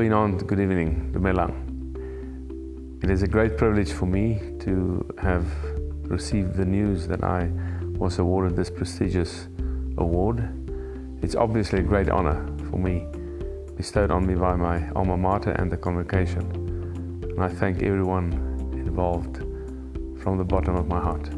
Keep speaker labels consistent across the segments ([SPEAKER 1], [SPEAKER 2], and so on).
[SPEAKER 1] Goeienaand, good evening, Dumelang. It is a great privilege for me to have received the news that I was awarded this prestigious award. It's obviously a great honor for me, bestowed on me by my alma mater and the convocation. And I thank everyone involved from the bottom of my heart.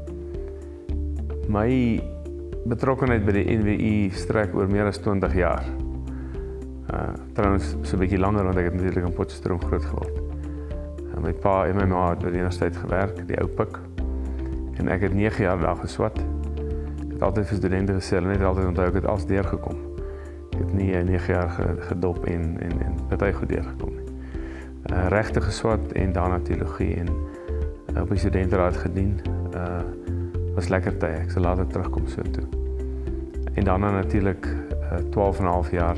[SPEAKER 1] My betrokkenheid by die NWI strek oor meer as 20 jaar. Trouwens, so 'n bietjie langer, want ek het natuurlik in Potchefstroom groot geword. My pa en my ma het by die universiteit gewerk, die ou pik. En ek het 9 jaar daar geswat. Ek het altyd vir studente gesê, hulle net altyd onthou, ek het als deurgekom. Ek het nie 9 jaar gedop en party goed deurgekom nie. Regte geswat en daarna teologie en op die studenteraad gedien. Was lekker tye, ek sal later terugkom so toe. En daarna natuurlik 12,5 jaar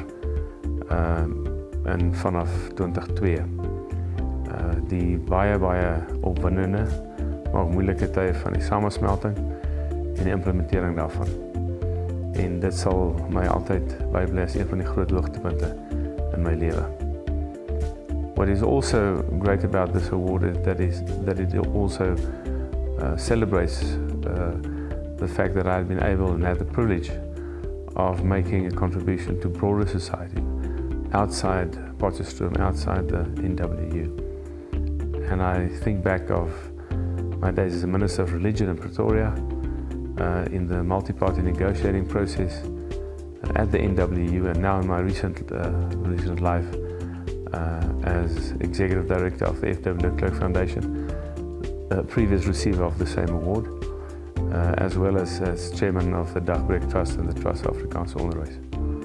[SPEAKER 1] en vanaf 2002 die baie opwindende, maar ook moeilike tye van die samensmelting en die implementering daarvan. En dit sal my altyd bybly as een van die groot hoogtepunte in my lewe. What is also great about this award is that it also celebrates the fact that I've been able and had the privilege of making a contribution to broader society outside Potchefstroom, outside the NWU. And I think back of my days as a Minister of Religion in Pretoria, in the multi-party negotiating process at the NWU, and now in my recent life as Executive Director of the F.W. de Klerk Foundation, previous receiver of the same award, as well as Chairman of the Dagbreek Trust and the Trust Afrikaanse Onderwys.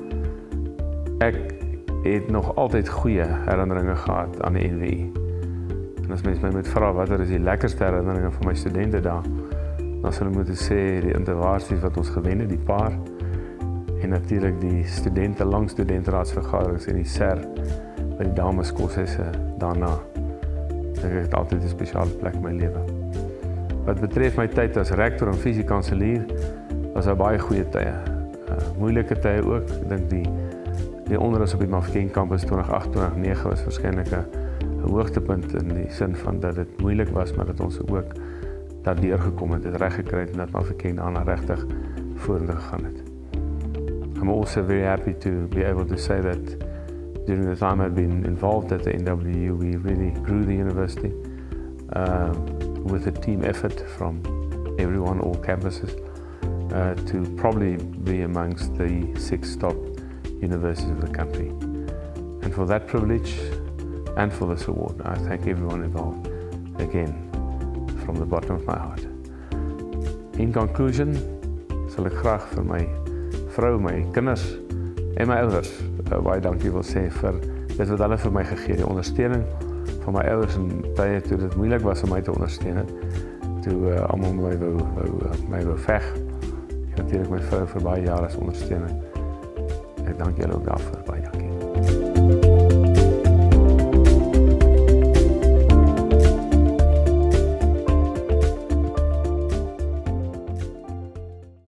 [SPEAKER 1] Ek het nog altyd goeie herinneringe gehad aan die NWI. En as mens my moet vra watter is die lekkerste herinneringe van my studente daar, dan sal ek moet sê die intervarsies wat ons gewen het, die paar, en natuurlik die lang studentraadsvergaderings en die SER by die dames koshuise daarna. Ek het altyd 'n spesiale plek in my lewe. Wat betref my tyd as rektor en fisiekanselier, was daar baie goeie tye. Moeilike tye ook. Ek dink die onderwys op die Mafeking kampus 2008-2009 was waarskynlik 'n hoogtepunt in die sin van dat dit moeilik was, maar dat ons ook daardeur gekom het, reg gekry het en dat Mafeking daarna regtig vorentoe gegaan het. I'm also very happy to be able to say that during the time I've been involved at the NWU, we really grew the university with a team effort from everyone, all campuses, to probably be amongst the 6 top universities of the country. And for that privilege and for this award, I thank everyone involved again from the bottom of my heart. In conclusion, sal ek graag vir my vrou, my kinders en my ouers baie dankie wil sê vir dit wat hulle vir my gegee het, die ondersteuning van my ouers in tye toe dit moeilik was om my te ondersteun, toe almal my wou veg. En natuurlik my vrou vir baie jare as ondersteuning. Ek dank julle ook daarvoor, baie dankie.